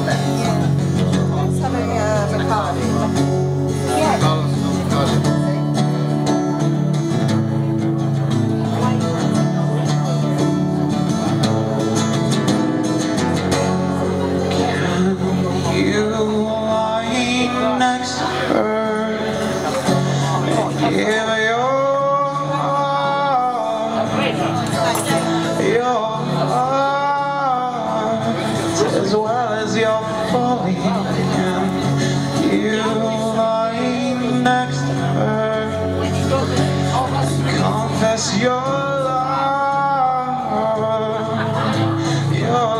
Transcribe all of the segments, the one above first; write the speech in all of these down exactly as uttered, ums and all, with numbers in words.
As well as your falling, you lying next to her, confess your love, your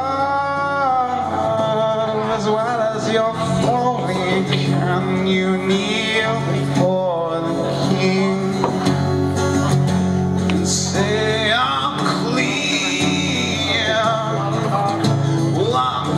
love, as well as your falling. Can you kneel before the king and say, I'm clean? Well, I'm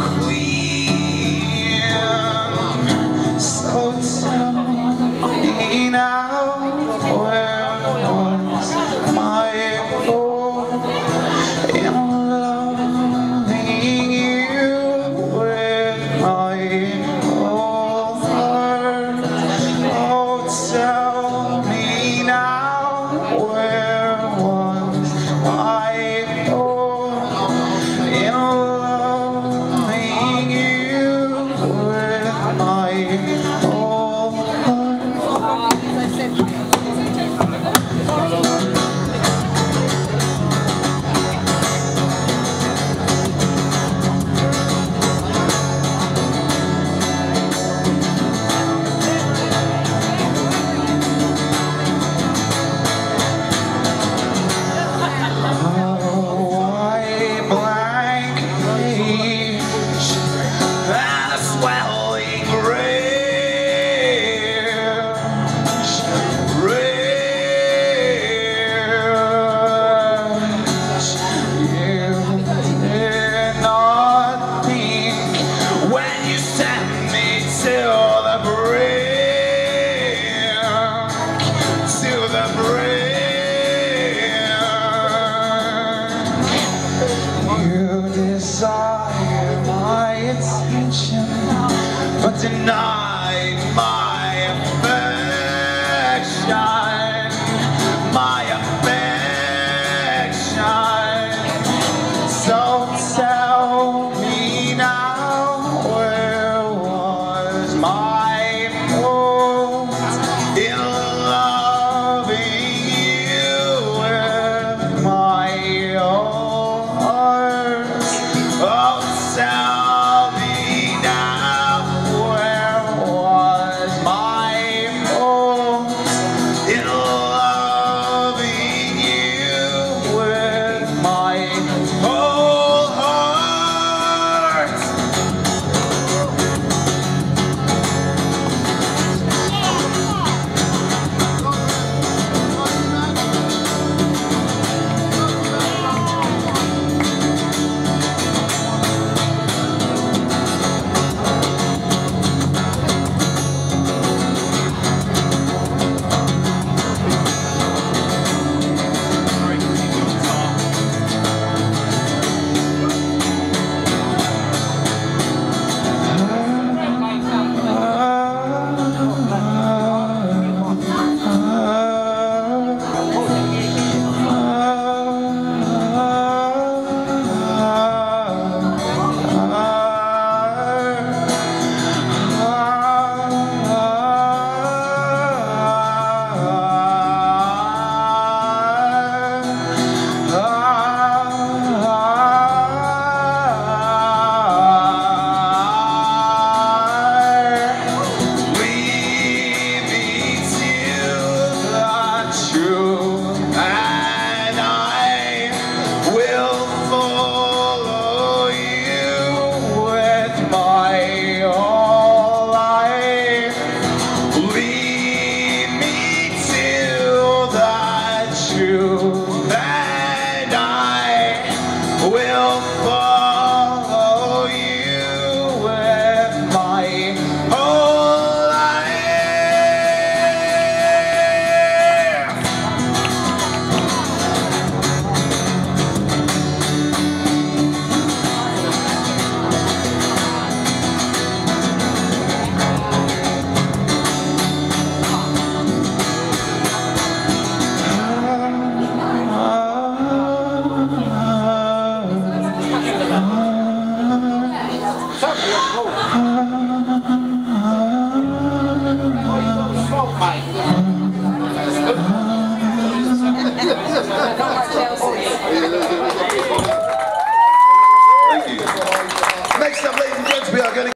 clean. So tell me now, where was my fault in loving you with my whole heart? Oh, tell me now, where was my fault in loving you with my whole heart? Desire my attention, but deny